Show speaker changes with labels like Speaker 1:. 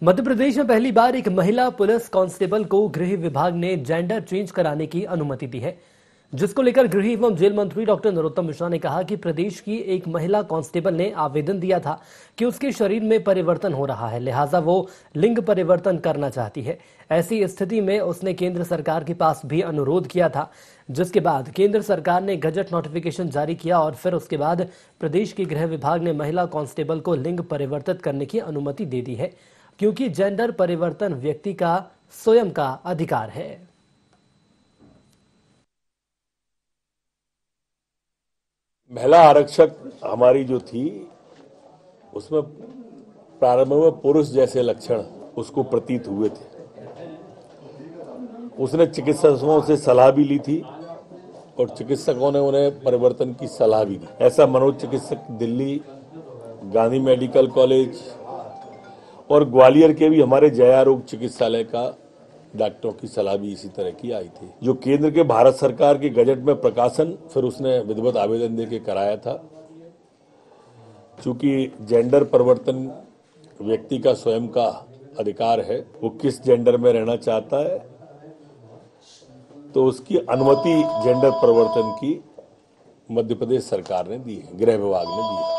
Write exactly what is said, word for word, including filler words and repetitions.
Speaker 1: मध्य प्रदेश में पहली बार एक महिला पुलिस कांस्टेबल को गृह विभाग ने जेंडर चेंज कराने की अनुमति दी है, जिसको लेकर गृह एवं जेल मंत्री डॉक्टर नरोत्तम मिश्रा ने कहा कि प्रदेश की एक महिला कांस्टेबल ने आवेदन दिया था कि उसके शरीर में परिवर्तन हो रहा है, लिहाजा वो लिंग परिवर्तन करना चाहती है। ऐसी स्थिति में उसने केंद्र सरकार के पास भी अनुरोध किया था, जिसके बाद केंद्र सरकार ने गजट नोटिफिकेशन जारी किया और फिर उसके बाद प्रदेश के गृह विभाग ने महिला कांस्टेबल को लिंग परिवर्तित करने की अनुमति दे दी है, क्योंकि जेंडर परिवर्तन व्यक्ति का स्वयं का अधिकार है।
Speaker 2: महिला आरक्षक हमारी जो थी उसमें प्रारंभ में पुरुष जैसे लक्षण उसको प्रतीत हुए थे। उसने चिकित्सकों से सलाह भी ली थी और चिकित्सकों ने उन्हें परिवर्तन की सलाह भी दी। ऐसा मनोचिकित्सक दिल्ली, गांधी मेडिकल कॉलेज और ग्वालियर के भी हमारे जया रोग चिकित्सालय का डॉक्टरों की सलाह भी इसी तरह की आई थी। जो केंद्र के भारत सरकार के गजट में प्रकाशन फिर उसने विधिवत आवेदन देके कराया था। चूंकि जेंडर परिवर्तन व्यक्ति का स्वयं का अधिकार है, वो किस जेंडर में रहना चाहता है, तो उसकी अनुमति जेंडर परिवर्तन की मध्य प्रदेश सरकार ने दी है, गृह विभाग ने दी है।